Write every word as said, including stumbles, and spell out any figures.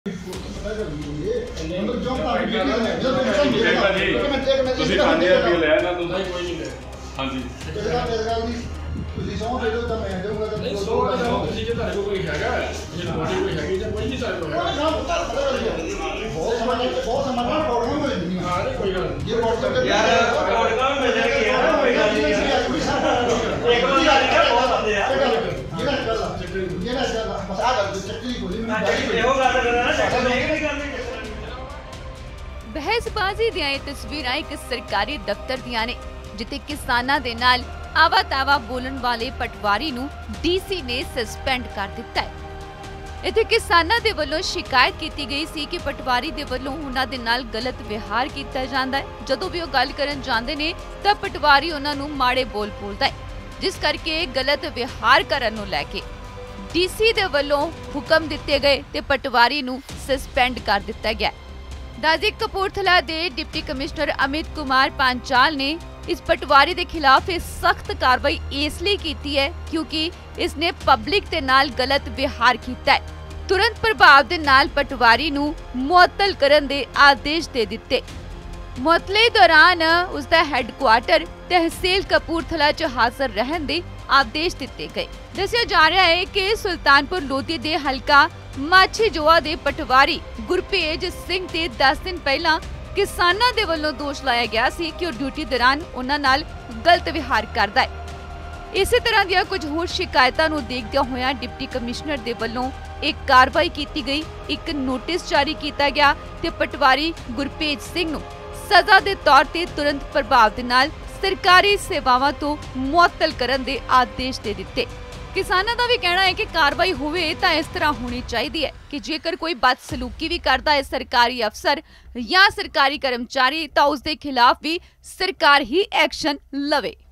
ਤੁਸੀਂ ਸੌਂ ਦੇ ਦਿਓ ਤਾਂ ਮੈਂ ਦੇਵਾਂਗਾ ਤਾਂ ਨਹੀਂ ਸੌਂ ਦਾ ਤੁਸੀਂ ਜੇ ਤੁਹਾਡੇ ਕੋਲ ਕੋਈ ਹੈਗਾ ਜੇ ਬੋਡੀ ਕੋਈ ਹੈਗੀ ਤਾਂ ਕੋਈ ਨਹੀਂ ਸਾਡੇ ਕੋਲ ਹੈਗਾ ਬਹੁਤ ਸਮਾਂ ਬਹੁਤ ਸਮਾਂ ਨਾਲ ਪ੍ਰੋਬਲਮ ਹੋ ਜਾਂਦੀ ਹੈ। ਹਾਂ ਨਹੀਂ ਕੋਈ ਗੱਲ ਨਹੀਂ ਜੇ ਪ੍ਰੋਬਲਮ ਯਾਰ ਪ੍ਰੋਬਲਮ ਮਿਲ ਜਾਏਗੀ ਯਾਰ ਕੋਈ ਗੱਲ ਨਹੀਂ ਇੱਕ ਵਾਰ ਗੱਲ ਕਰ ਬਹੁਤ ਹੁੰਦੇ ਆ ਜਿਹੜਾ ਗੱਲ ਜਿਹੜਾ ਗੱਲ ਬਸ ਆ ਗੱਲ ਚੱਕਰੀ ਕੋਈ ਨਹੀਂ ਇਹੋ ਗੱਲ ਕਰਨਾ ਨਾ ਚੱਕਰ ਨਹੀਂ ਨਹੀਂ ਕਰਨੀ। ਬਹਿਸਬਾਜ਼ੀ ਦੀਆਂ ਇਹ ਤਸਵੀਰਾਂ ਇੱਕ ਸਰਕਾਰੀ ਦਫ਼ਤਰ ਦੀਆਂ ਨੇ ਜਿੱਥੇ ਕਿਸਾਨਾਂ ਦੇ ਨਾਲ ਆਵਾ ਤਾਵਾ ਬੋਲਣ ਵਾਲੇ ਪਟਵਾਰੀ ਨੂੰ ਡੀਸੀ ਨੇ ਸਸਪੈਂਡ ਕਰ ਦਿੱਤਾ ਹੈ। ਇੱਥੇ ਕਿਸਾਨਾਂ ਦੇ ਵੱਲੋਂ ਸ਼ਿਕਾਇਤ ਕੀਤੀ ਗਈ ਸੀ ਕਿ ਪਟਵਾਰੀ ਦੇ ਵੱਲੋਂ ਉਹਨਾਂ ਦੇ ਨਾਲ ਗਲਤ ਵਿਹਾਰ ਕੀਤਾ ਜਾਂਦਾ ਹੈ। ਜਦੋਂ ਵੀ ਉਹ ਗੱਲ ਕਰਨ ਜਾਂਦੇ ਨੇ ਤਾਂ ਪਟਵਾਰੀ ਉਹਨਾਂ ਨੂੰ ਮਾੜੇ ਬੋਲ ਬੋਲਦਾ ਹੈ, ਜਿਸ ਕਰਕੇ ਗਲਤ ਵਿਹਾਰ ਕਰਨ ਨੂੰ ਲੈ ਕੇ ਡੀਸੀ ਦੇ ਵੱਲੋਂ ਹੁਕਮ ਦਿੱਤੇ ਗਏ ਤੇ ਪਟਵਾਰੀ ਨੂੰ ਸਸਪੈਂਡ ਕਰ ਦਿੱਤਾ ਗਿਆ। दाजिक कपूरथला के डिप्टी कमिश्नर अमित कुमार पांचाल ने इस पटवारी के खिलाफ सख्त कार्रवाई इसलिए की है क्योंकि इसने पब्लिक के नाल गलत व्यवहार किया है। तुरंत प्रभाव के नाल पटवारी नूं मुअत्तल करन दे आदेश दे दिते। मुअत्तले दौरान उसका हैडक्वार्टर तहसील कपूरथला च हाजिर रहन दे आदेश दिते गए। दस्सिया जा रहा है कि सुल्तानपुर लोधी दे हलका माछीजोआ दे पटवारी गुरभेज सिंह ते दस दिन पहला किसानां दे वल्लों दोष लाया गया सी कि वो ड्यूटी दौरान उन्हां नाल गलत विहार करदा है। इसी तरह दी कुछ होर शिकायतां नूं देखदे होया डिप्टी कमिश्नर दे वल्लों एक कार्रवाई की गई, एक नोटिस जारी किया गया ते पटवारी गुरभेज सिंह नूं सजा दे तौर ते तुरंत प्रभाव दे नाल सरकारी सेवावां तो मुअत्तल करन दे आदेश दे दिते। किसानों का भी कहना है कि कार्रवाई होवे तां इस तरह होनी चाहिए है कि जेकर कोई बदसलूकी भी करता है सरकारी अफसर या सरकारी कर्मचारी तां उस दे खिलाफ भी सरकार ही एक्शन लवे।